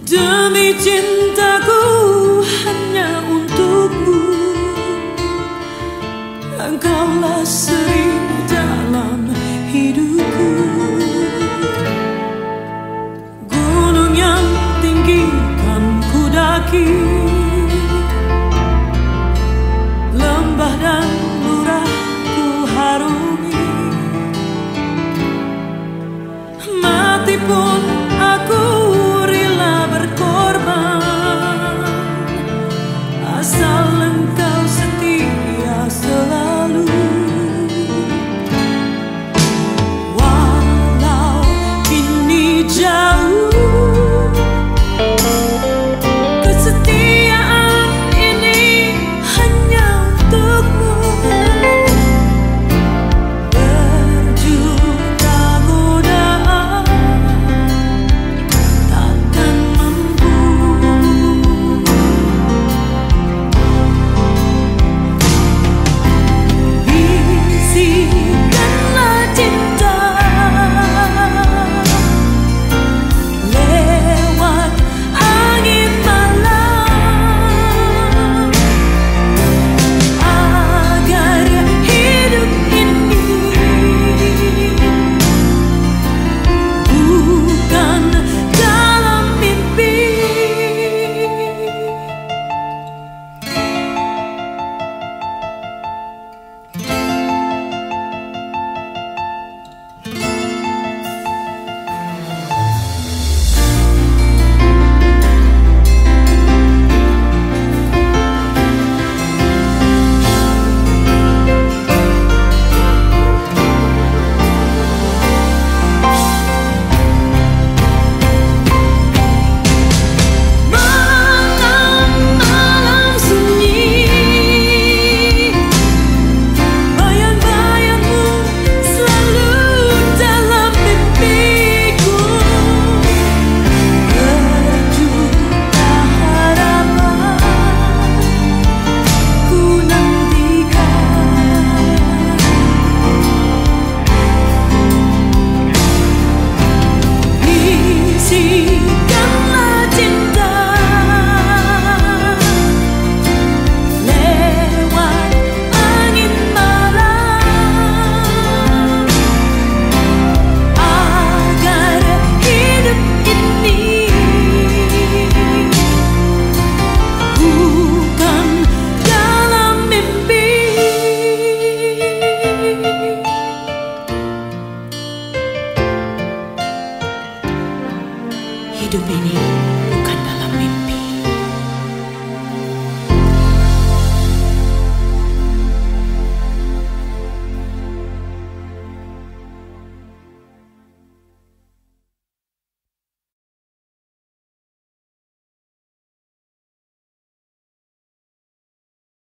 Demi cintaku hanya untukmu, engkaulah seri dalam hidupku. Gunung yang tinggi kan ku daki, lembah dan lurah ku harungi, mati pun aku rela berkorban, asal engkau setia selalu. Walau kini jauh, kesetiaan ini hanya untukmu. Berjuta godaan takkan mampu. Bisikanlah cinta lewat angin malam, agar hidup ini bukan dalam mimpi. Malam-malam sunyi, bayang-bayangmu selalu dalam mimpiku. Berjuta harapan ku nantikan, bisikanlah cinta lewat angin malam, agar hidup ini bukan dalam mimpi. Hidup ini bukan dalam mimpi.